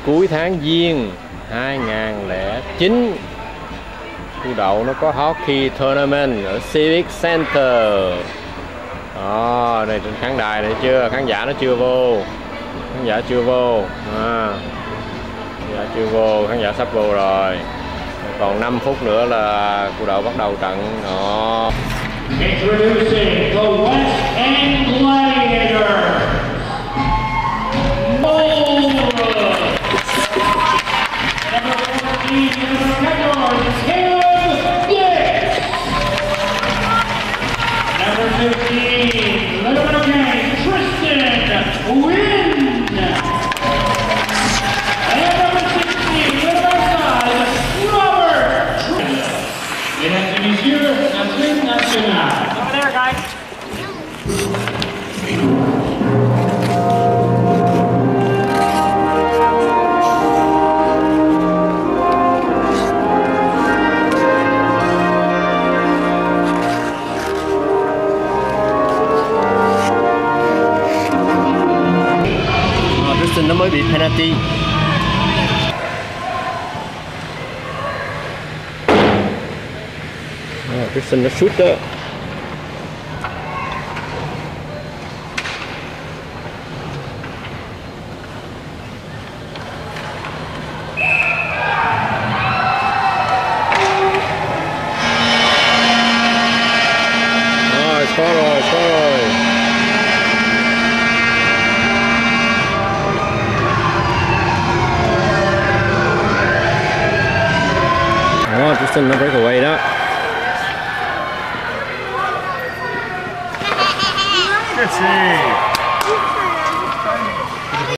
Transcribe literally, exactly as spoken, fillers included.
cuối tháng Giêng hai nghìn lẻ chín. Cô Đậu nó có hockey tournament ở Civic Center. Đó, đây trên khán đài này chưa, khán giả nó chưa vô, khán giả chưa vô, à, khán giả chưa vô, khán giả sắp vô rồi. Còn năm phút nữa là cô Đậu bắt đầu trận. Đó. Introducing the West End Gladiators. Number fourteen in the category, Caleb Dix. Number fifteen, Little Gang, Tristan Wynn. And number sixteen, Little Side, Robert Tristan. Mesdames et messieurs, la suite nationale. Over there, guys. Nó mới bị penalty. Christian nó shoot đó. Rồi, score rồi, score rồi. Đó, Tristan nó break away đó. Good save.